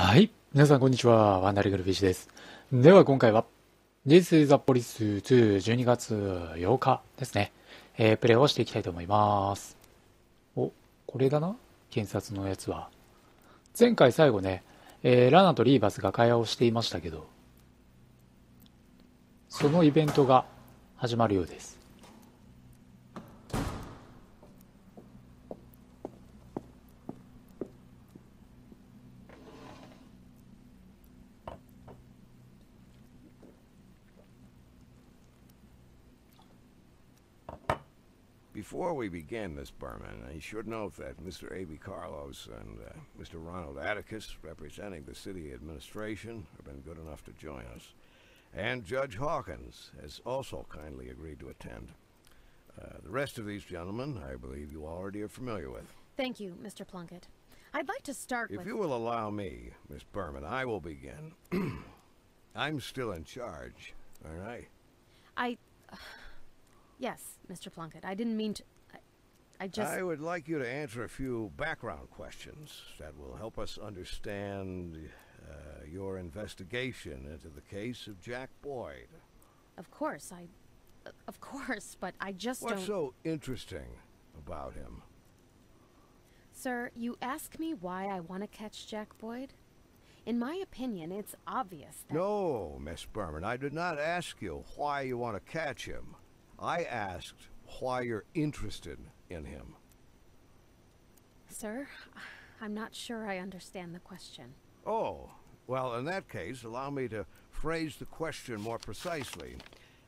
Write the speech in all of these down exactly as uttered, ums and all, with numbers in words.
はい。皆さん、こんにちは。ワンダリングルフィッシュです。では、今回は、This is the Police ツーじゅうにがつようかですね。えープレイをしていきたいと思います。お、これだな検察のやつは。前回最後ね、えーラナとリーバスが会話をしていましたけど、そのイベントが始まるようです。 Before we begin, Miss Berman, I should note that Mister A B Carlos and uh, Mister Ronald Atticus, representing the city administration, have been good enough to join us. And Judge Hawkins has also kindly agreed to attend. Uh, the rest of these gentlemen, I believe you already are familiar with. Thank you, Mister Plunkett. I'd like to start If with... you will allow me, Miss Berman, I will begin. I'm still in charge, all right? I... Yes, Mister Plunkett. I didn't mean to... I, I just... I would like you to answer a few background questions that will help us understand uh, your investigation into the case of Jack Boyd. Of course, I... Of course, but I just What's don't... so interesting about him? Sir, you ask me why I want to catch Jack Boyd? In my opinion, it's obvious that... No, Miss Berman, I did not ask you why you want to catch him. I asked why you're interested in him. Sir, I'm not sure I understand the question. Oh, well, in that case, allow me to phrase the question more precisely.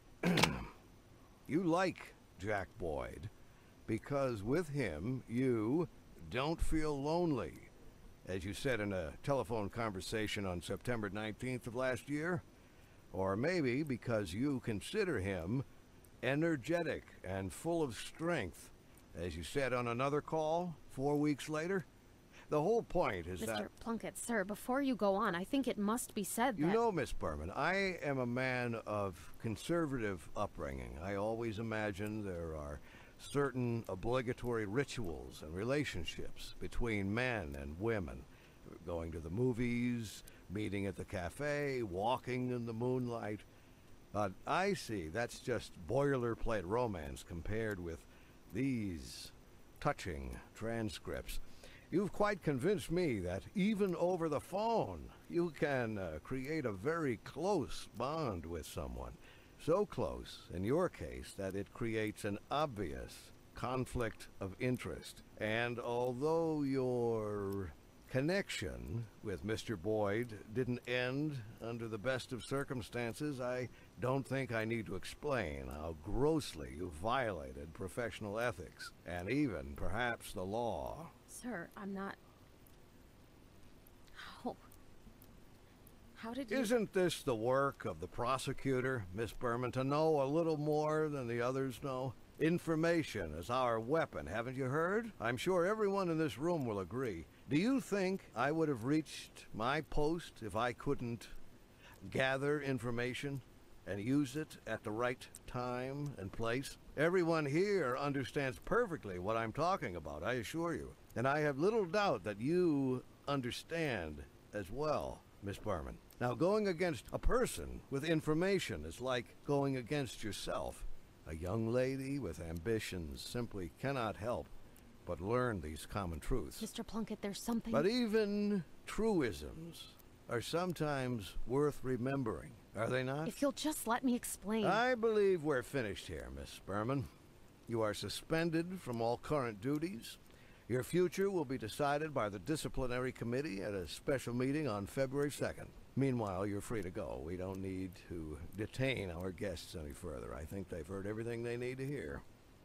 You like Jack Boyd because with him, you don't feel lonely, as you said in a telephone conversation on September nineteenth of last year. Or maybe because you consider him energetic and full of strength, as you said on another call four weeks later. The whole point is that... Mister Plunkett, sir, before you go on, I think it must be said that... You know, Miss Berman, I am a man of conservative upbringing. I always imagine there are certain obligatory rituals and relationships between men and women. Going to the movies, meeting at the cafe, walking in the moonlight. But I see that's just boilerplate romance compared with these touching transcripts. You've quite convinced me that even over the phone, you can uh, create a very close bond with someone. So close, in your case, that it creates an obvious conflict of interest. And although your connection with Mister Boyd didn't end under the best of circumstances, I don't think I need to explain how grossly you violated professional ethics, and even, perhaps, the law. Sir, I'm not... How... How did you... Isn't this the work of the prosecutor, Miss Berman, to know a little more than the others know? Information is our weapon, haven't you heard? I'm sure everyone in this room will agree. Do you think I would have reached my post if I couldn't gather information and use it at the right time and place? Everyone here understands perfectly what I'm talking about, I assure you. And I have little doubt that you understand as well, Miss Berman. Now, going against a person with information is like going against yourself. A young lady with ambitions simply cannot help but learn these common truths. Mister Plunkett, there's something... But even truisms are sometimes worth remembering, are they not? If you'll just let me explain... I believe we're finished here, Miss Berman. You are suspended from all current duties. Your future will be decided by the disciplinary committee at a special meeting on February second. Meanwhile, you're free to go. We don't need to detain our guests any further. I think they've heard everything they need to hear.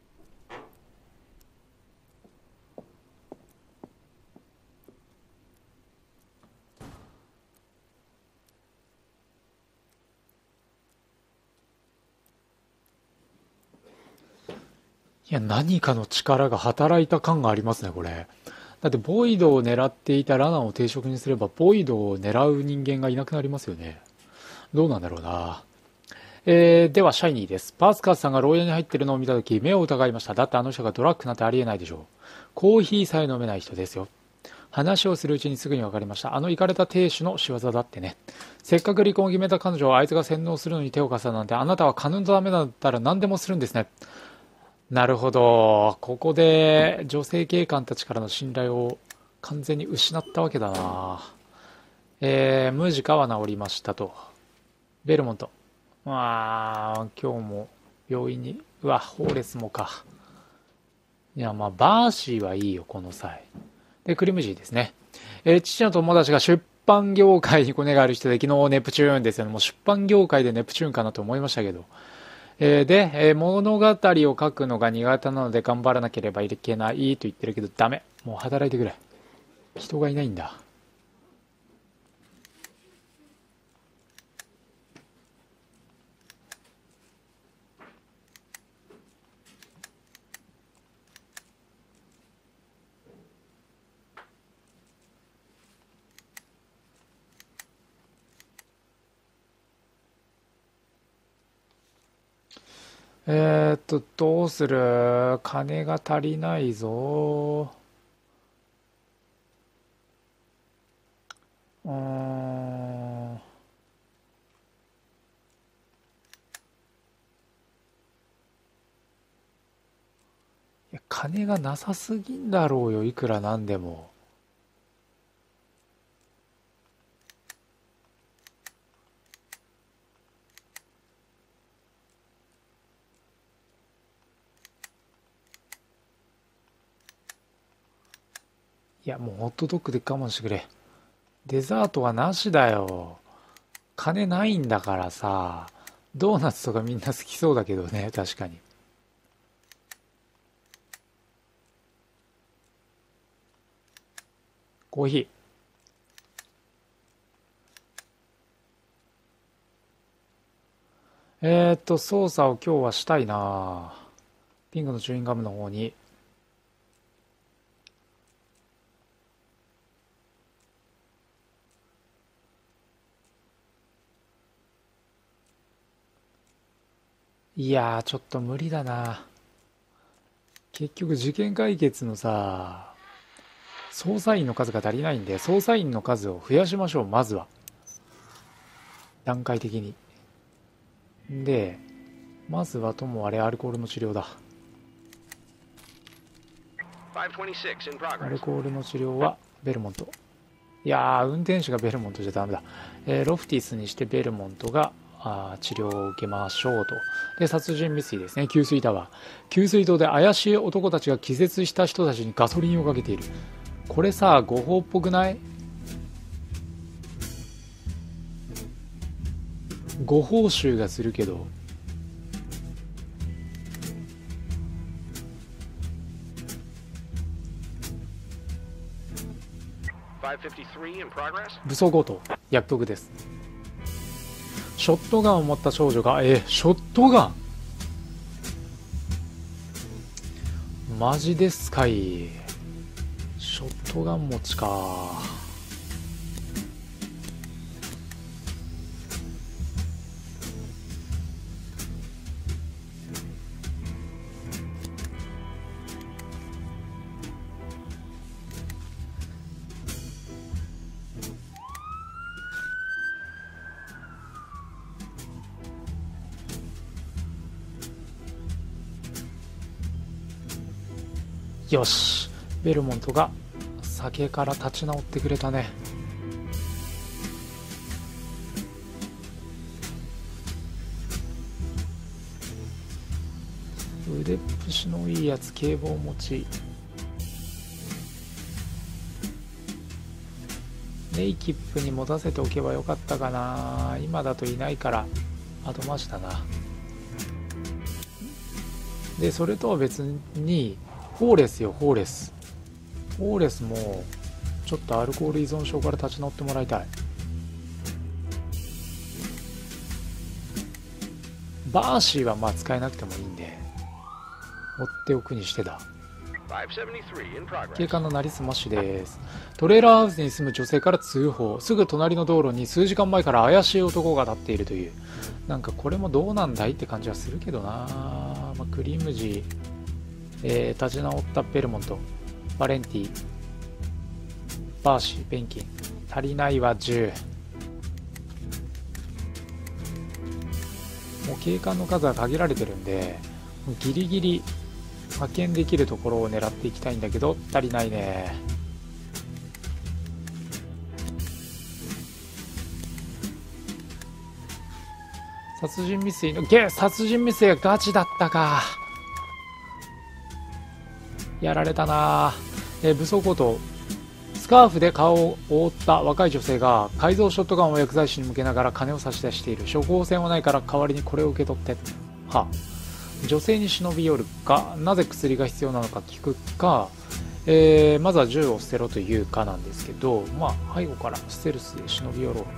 いや、何かの力が働いた感がありますね、これ。だって、ボイドを狙っていたラナを定職にすれば、ボイドを狙う人間がいなくなりますよね。どうなんだろうな。えー、では、シャイニーです。パースカーさんが牢屋に入ってるのを見たとき、目を疑いました。だってあの人がドラッグなんてありえないでしょう。コーヒーさえ飲めない人ですよ。 話をするうちにすぐに分かりました。あのイカれた亭主の仕業だってね。せっかく離婚を決めた彼女をあいつが洗脳するのに手を貸したなんて、あなたは金のためだったら何でもするんですね。なるほど。ここで女性警官たちからの信頼を完全に失ったわけだな。えー、ムジカは治りましたと。ベルモント。まあ、今日も病院に、うわ、ホーレスもか。いや、まあ、バーシーはいいよ、この際。で、クリムジーですね。えー、父の友達が出版業界にコネがある人で、昨日ネプチューンですよね。もう出版業界でネプチューンかなと思いましたけど。えー、で、えー、物語を書くのが苦手なので頑張らなければいけないと言ってるけど、ダメ。もう働いてくれ。人がいないんだ。えーっと、どうする？金が足りないぞ。うーん。いや、金がなさすぎんだろうよ、いくらなんでも。いや、もうホットドッグで我慢してくれ。デザートはなしだよ。金ないんだからさ。ドーナツとかみんな好きそうだけどね、確かに。コーヒー。えーっと、操作を今日はしたいな。ピンクのチューインガムの方に。いやー、ちょっと無理だな。結局事件解決のさ、捜査員の数が足りないんで、捜査員の数を増やしましょう、まずは。段階的に。で、まずはともあれアルコールの治療だ。アルコールの治療はベルモント。いやー、運転手がベルモントじゃダメだ。えーロフティスにしてベルモントがあー治療を受けましょうと。で、殺人未遂ですね。給水タワー。給水塔で怪しい男たちが気絶した人たちにガソリンをかけている。これさ、誤報っぽくない？誤報酬がするけど。武装強盗、薬局です。ショットガンを持った少女が、え、ショットガンマジですかい。ショットガン持ちか。よし、ベルモントが酒から立ち直ってくれたね。腕っぷしのいいやつ、警棒持ち。ネイキップに持たせておけばよかったかな。今だといないから後回しだな。で、それとは別にホーレスよ、ホーレス。ホーレスもちょっとアルコール依存症から立ち直ってもらいたい。バーシーはまあ使えなくてもいいんで放っておくにしてだ。警官のなりすましです。トレーラーハウスに住む女性から通報。すぐ隣の道路に数時間前から怪しい男が立っているという。なんかこれもどうなんだいって感じはするけどな。まあ、クリムジー、えー、立ち直ったベルモント、バレンティ、 パーシー、ペンキン。足りないはじゅう。もう警官の数は限られてるんで、ギリギリ派遣できるところを狙っていきたいんだけど、足りないね。殺人未遂のゲ殺人未遂がガチだったか。やられたな。えー、武装強盗。スカーフで顔を覆った若い女性が改造ショットガンを薬剤師に向けながら金を差し出している。処方箋はないから代わりにこれを受け取って。はあ、女性に忍び寄るか、なぜ薬が必要なのか聞くか、えー、まずは銃を捨てろというかなんですけど、まあ背後からステルスで忍び寄ろう。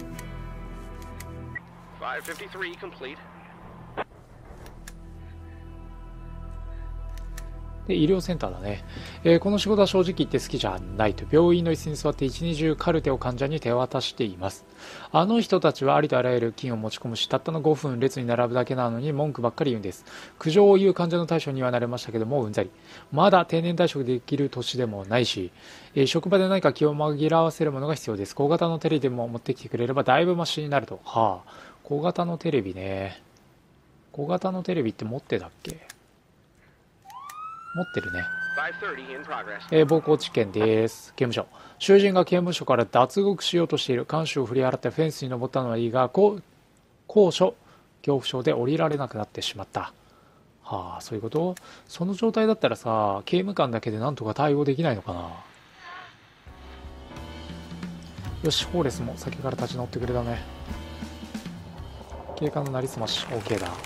で医療センターだね、えー、この仕事は正直言って好きじゃないと。病院の椅子に座って一日中カルテを患者に手渡しています。あの人たちはありとあらゆる菌を持ち込むし、たったのごふん列に並ぶだけなのに文句ばっかり言うんです。苦情を言う患者の対象にはなれましたけどもうんざり。まだ定年退職できる年でもないし、えー、職場で何か気を紛らわせるものが必要です。小型のテレビでも持ってきてくれればだいぶマシになると。はあ、小型のテレビね。小型のテレビって持ってたっけ。持ってるね。えー、暴行事件です。刑務所。囚人が刑務所から脱獄しようとしている。看守を振り払ってフェンスに登ったのはいいが、高所恐怖症で降りられなくなってしまった。はあ、そういうこと。その状態だったらさ、刑務官だけでなんとか対応できないのかな。よし、ホーレスも先から立ち直ってくれたね。警官のなりすまし OK だ。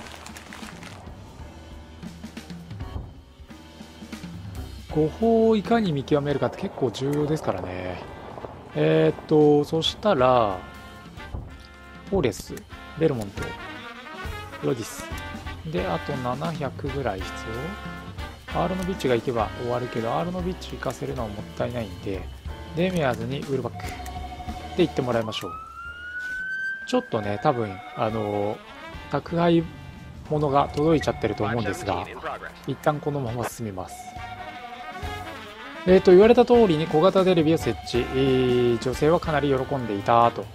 誤報をいかに見極めるかって結構重要ですからね。えー、っとそしたらホーレス、ベルモント、ロディスで、あとななひゃくぐらい必要。アーロノビッチが行けば終わるけど、アーロノビッチ行かせるのはもったいないんで、デミアーズにウールバックで行ってもらいましょう。ちょっとね、多分あの宅配物が届いちゃってると思うんですが、一旦このまま進みます。えー、と言われた通りに小型テレビを設置、えー、女性はかなり喜んでいたと。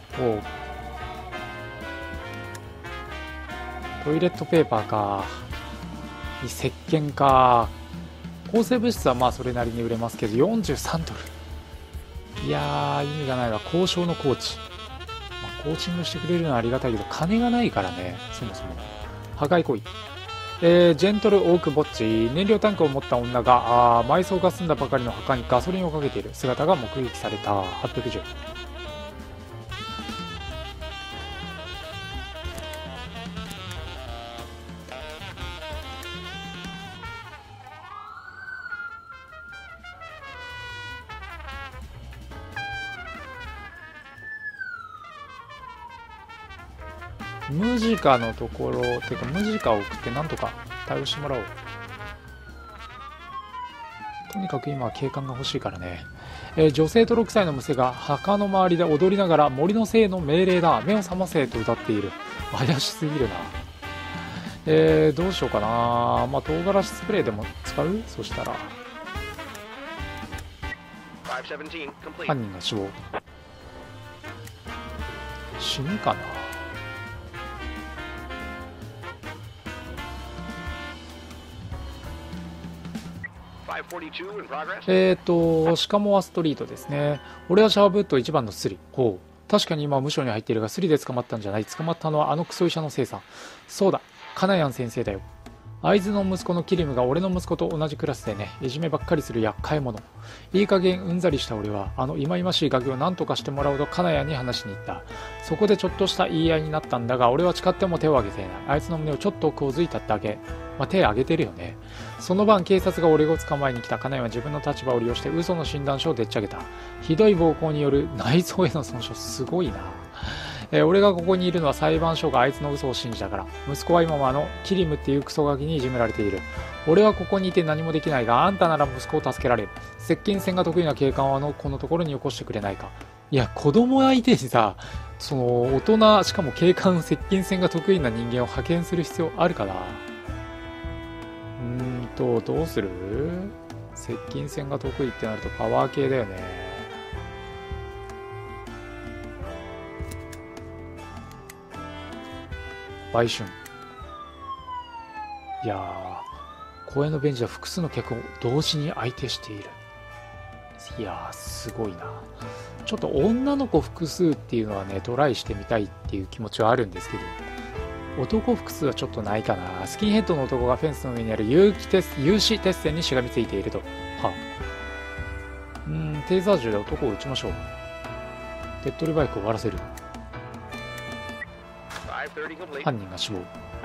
トイレットペーパーか、石鹸か、抗生物質はまあそれなりに売れますけどよんじゅうさんドル、いやー意味がないわ。交渉のコーチ、まあ、コーチングしてくれるのはありがたいけど金がないからね。そもそも破壊行為。えー、ジェントルオークボッチ。燃料タンクを持った女があ埋葬が済んだばかりの墓にガソリンをかけている姿が目撃された。はっぴゃくじゅう。ムジカのところてかムジカを送ってなんとか対応してもらおう。とにかく今は警官が欲しいからね。えー、女性とろくさいの娘が墓の周りで踊りながら森の精の命令だ、目を覚ませと歌っている。怪しすぎるな。えー、どうしようかな。まあ唐辛子スプレーでも使う。そしたら犯人が死亡。死ぬかな。えっとシカモアストリートですね。俺はシャワーブッド一番のスリ。ほう、確かに今は無所に入っているがスリで捕まったんじゃない。捕まったのはあのクソ医者のせいさ。そうだ、カナヤン先生だよ。会津の息子のキリムが俺の息子と同じクラスでね、いじめばっかりする厄介者。いい加減うんざりした俺はあの忌々しいガキを何とかしてもらおうとカナヤンに話しに行った。そこでちょっとした言い合いになったんだが、俺は誓っても手を挙げていない。あいつの胸をちょっとこうづいただけ。まあ、手挙げてるよね。その晩警察が俺を捕まえに来た。カナヤンは自分の立場を利用して嘘の診断書をでっち上げた。ひどい暴行による内臓への損傷。すごいな。えー、俺がここにいるのは裁判所があいつの嘘を信じたから。息子は今もあのキリムっていうクソガキにいじめられている。俺はここにいて何もできないが、あんたなら息子を助けられる。接近戦が得意な警官はあのこのところによこしてくれないか。いや、子供相手にさ、その大人、しかも警官接近戦が得意な人間を派遣する必要あるかな。うーんとどうする。接近戦が得意ってなるとパワー系だよね。 売春。いやー、公園のベンチは複数の客を同時に相手している。いやー、すごいな。ちょっと女の子複数っていうのはね、トライしてみたいっていう気持ちはあるんですけど、男複数はちょっとないかな。スキンヘッドの男がフェンスの上にある有機鉄有刺鉄線にしがみついていると。はあ、うーん、テーザー銃で男を撃ちましょう。手っ取りバイクを終わらせる。犯人が死亡。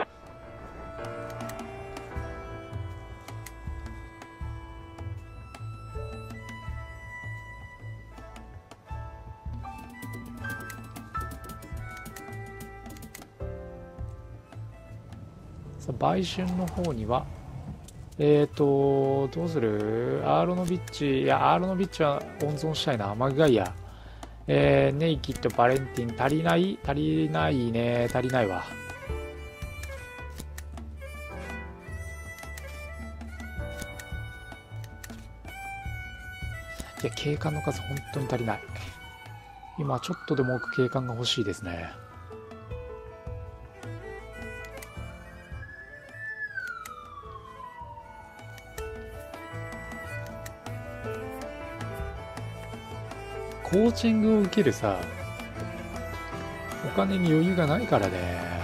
さあ、売春の方には、えーと、どうする？アーロノビッチ、いや、アーロノビッチは温存したいな。マグガイア。えー、ネイキッド、バレンティン、足りない足りないね。足りないわ。いや、警官の数本当に足りない。今ちょっとでも多く警官が欲しいですね。コーチングを受けるさ、お金に余裕がないからね。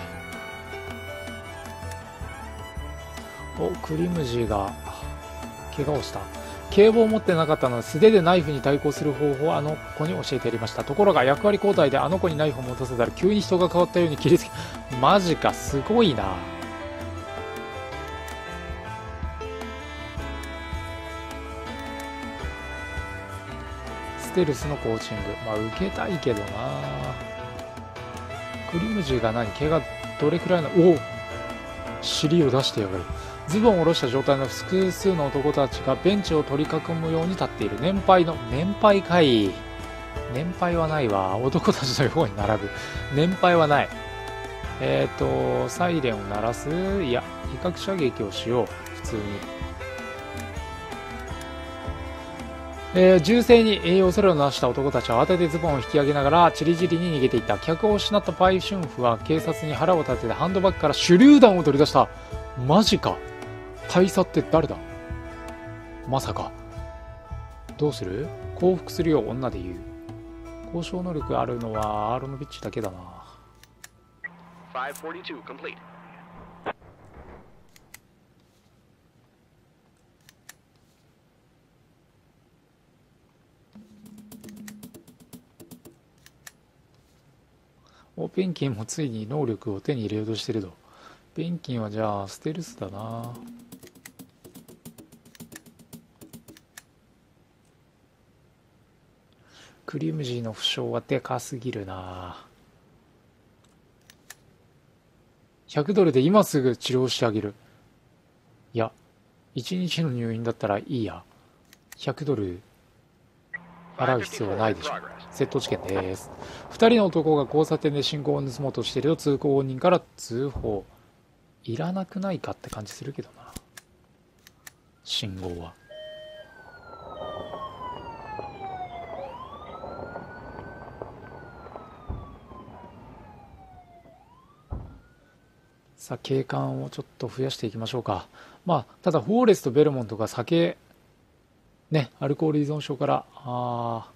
お、クリムジーが怪我をした。警棒を持ってなかったので素手でナイフに対抗する方法をあの子に教えてやりました。ところが役割交代であの子にナイフを持たせたら急に人が変わったように切りつけ、マジか、すごいな。ステルスのコーチング、まあ受けたいけどな。クリムジーが何、怪我どれくらいの、おお、尻を出してやがる。ズボンを下ろした状態の複数の男たちがベンチを取り囲むように立っている。年配の、年配かい。年配はないわ。男たちのように並ぶ。年配はない。えっ、ー、と、サイレンを鳴らす。いや、威嚇射撃をしよう。普通に。えー、銃声に栄養それをなした男たちは慌ててズボンを引き上げながらチリジリに逃げていった。客を失ったパイシュンフは警察に腹を立ててハンドバッグから手榴弾を取り出した。マジか。大佐って誰だ。まさか。どうする？降伏するよう女で言う。交渉能力あるのはアーロノビッチだけだな。お、ペンキンもついに能力を手に入れようとしてると。ペンキンはじゃあステルスだな。クリムジーの負傷はでかすぎるな。ひゃくドルで今すぐ治療してあげる。いや、いちにちの入院だったらいいや。ひゃくドル払う必要はないでしょ。窃盗事件です。ふたりの男が交差点で信号を盗もうとしていると通行人から通報。いらなくないかって感じするけどな、信号は。さあ、警官をちょっと増やしていきましょうか。まあ、ただ、フォーレスとベルモントが酒、ね、アルコール依存症から、あ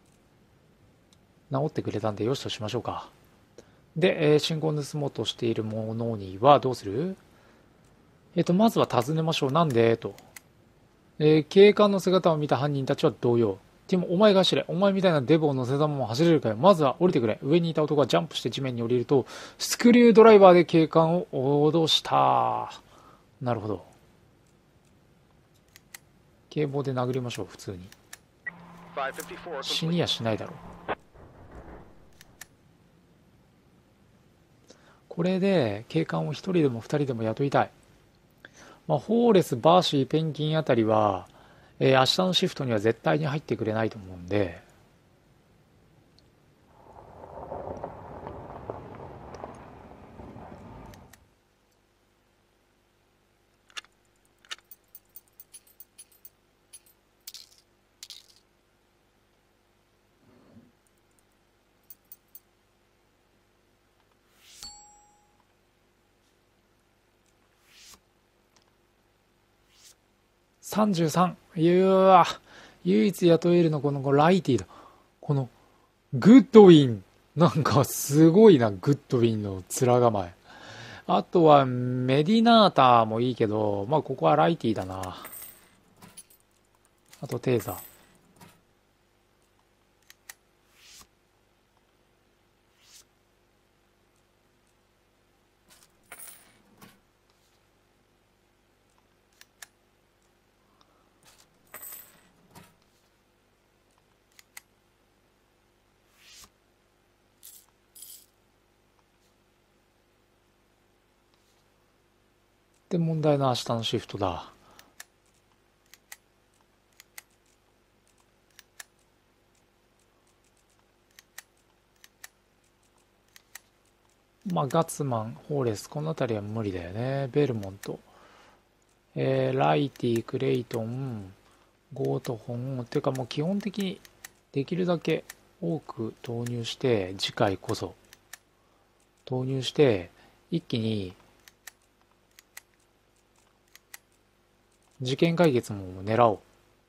治ってくれたんで、よしとしましょうか。で、えー、信号を盗もうとしているものにはどうする？えっと、まずは尋ねましょう。なんでと。えー、警官の姿を見た犯人たちは動揺。ティモ、お前が走れ。お前みたいなデブを乗せたまま走れるかよ。まずは降りてくれ。上にいた男がジャンプして地面に降りると、スクリュードライバーで警官を脅した。なるほど。警棒で殴りましょう、普通に。死にやしないだろう。これで警官をひとりでもふたりでも雇いたい。まあ、ホーレス、バーシー、ペンギンあたりは、えー、明日のシフトには絶対に入ってくれないと思うんで、 さんじゅうさん。いやー、唯一雇えるのこのライティだ。このグッドウィン。なんかすごいな、グッドウィンの面構え。あとはメディナータもいいけど、まあここはライティだな。あとテーザー。で、問題の明日のシフトだ。まあ、ガッツマン、ホーレス、この辺りは無理だよね。ベルモント、えー、ライティ、クレイトン、ゴートホン、っていうかもう基本的にできるだけ多く投入して、次回こそ投入して、一気に事件解決も狙おう。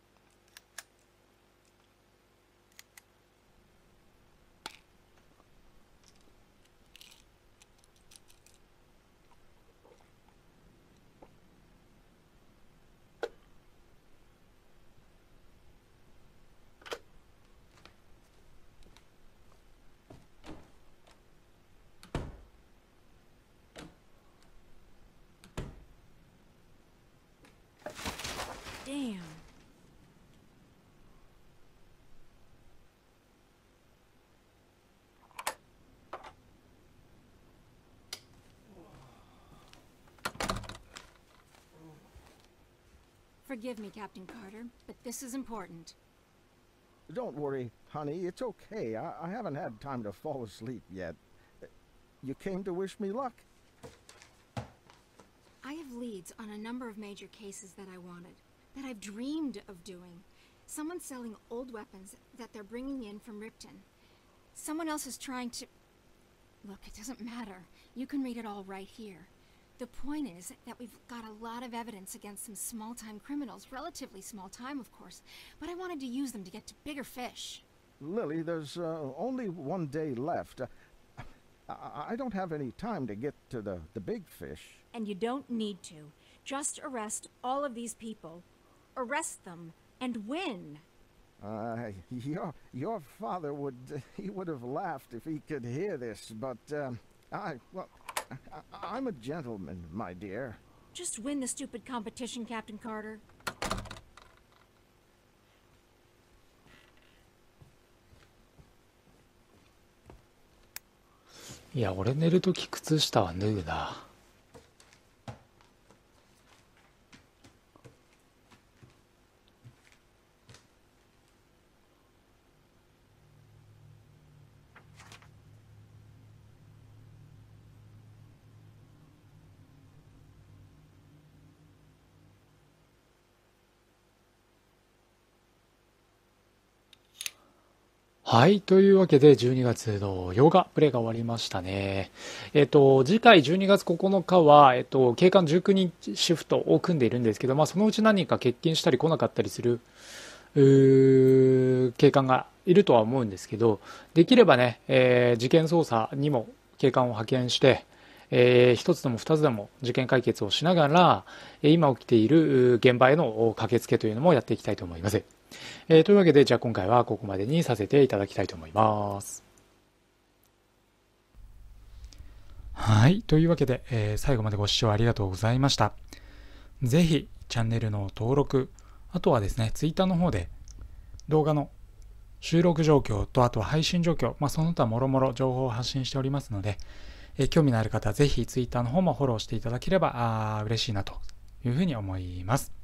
Damn. Forgive me, Captain Carter, but this is important. Don't worry, honey. It's okay. I, I haven't had time to fall asleep yet. You came to wish me luck? I have leads on a number of major cases that I wanted, that I've dreamed of doing. Someone's selling old weapons that they're bringing in from Ripton. Someone else is trying to... Look, it doesn't matter. You can read it all right here. The point is that we've got a lot of evidence against some small-time criminals. Relatively small time, of course. But I wanted to use them to get to bigger fish. Lily, there's uh, only one day left. Uh, I, I don't have any time to get to the, the big fish. And you don't need to. Just arrest all of these people. Arrest them and win. Uh, your, your father would, he would have laughed if he could hear this, but, um, I, well, I, I'm a gentleman, my dear. Just win the stupid competition, Captain Carter. いや、俺寝るとき靴下は脱ぐな。はい。というわけで、じゅうにがつのようか、プレイが終わりましたね。えっと、次回じゅうにがつここのかは、えっと、警官じゅうきゅうにんシフトを組んでいるんですけど、まあ、そのうち何人か欠勤したり来なかったりする、うー警官がいるとは思うんですけど、できればね、えー事件捜査にも警官を派遣して、えー一つでも二つでも事件解決をしながら、えー今起きている現場への駆けつけというのもやっていきたいと思います。えーというわけで、じゃあ今回はここまでにさせていただきたいと思います。はい。というわけで、えー最後までご視聴ありがとうございました。ぜひ、チャンネルの登録、あとはですね、ツイッターの方で動画の収録状況と、あとは配信状況、まあ、その他もろもろ情報を発信しておりますので、えー興味のある方はぜひツイッターの方もフォローしていただければあー嬉しいなというふうに思います。